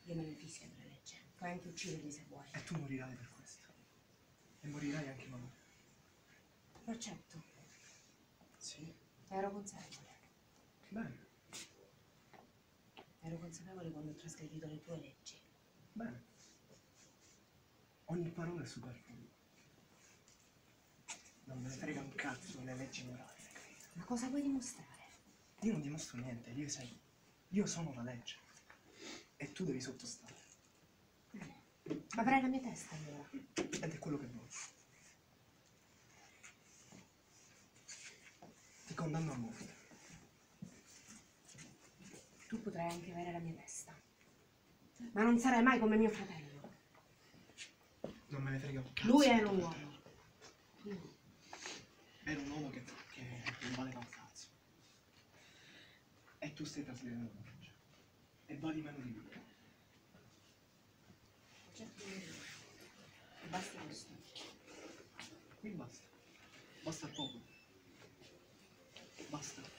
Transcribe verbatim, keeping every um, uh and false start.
Io me ne fischio della legge. Puoi anche ucciderli se vuoi. E tu morirai per questo. E morirai anche mamma. Lo accetto. Sì. Ero consapevole. Bene. Ero consapevole quando ho trasgredito le tue leggi. Bene. Ogni parola è superflua. Non me ne frega un cazzo le leggi morali. Ma cosa vuoi dimostrare? Io non dimostro niente, io sai. Io sono la legge. E tu devi sottostare. Avrai la mia testa allora. Ed è quello che voglio. Ti condanno a morte. Tu potrai anche avere la mia testa. Ma non sarai mai come mio fratello. Non me ne frega un cazzo. Lui era un uomo. Io. Era un uomo che, che non valeva un cazzo. E tu stai trasgredendo la legge. E vali meno di lui. Certo, e basta questo. Qui basta. Basta il popolo. Basta.